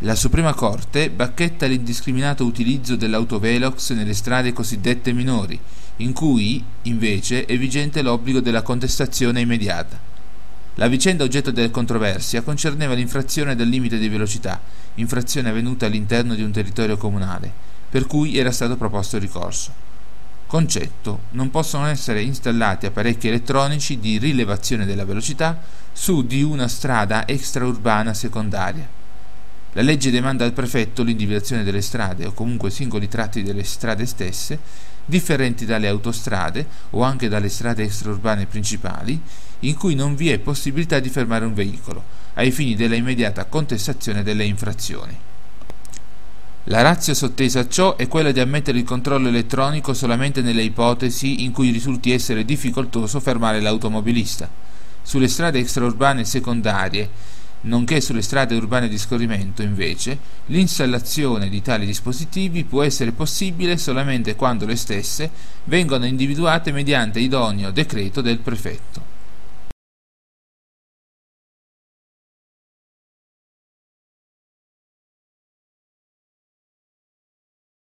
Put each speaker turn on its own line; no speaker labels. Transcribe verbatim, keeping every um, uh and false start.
La Suprema Corte bacchetta l'indiscriminato utilizzo dell'autovelox nelle strade cosiddette minori, in cui, invece, è vigente l'obbligo della contestazione immediata. La vicenda oggetto della controversia concerneva l'infrazione del limite di velocità, infrazione avvenuta all'interno di un territorio comunale, per cui era stato proposto il ricorso. Concetto: non possono essere installati apparecchi elettronici di rilevazione della velocità su di una strada extraurbana secondaria. La legge demanda al prefetto l'individuazione delle strade o comunque singoli tratti delle strade stesse, differenti dalle autostrade o anche dalle strade extraurbane principali, in cui non vi è possibilità di fermare un veicolo, ai fini della immediata contestazione delle infrazioni. La ratio sottesa a ciò è quella di ammettere il controllo elettronico solamente nelle ipotesi in cui risulti essere difficoltoso fermare l'automobilista. Sulle strade extraurbane secondarie, nonché sulle strade urbane di scorrimento, invece, l'installazione di tali dispositivi può essere possibile solamente quando le stesse vengono individuate mediante idoneo decreto del prefetto.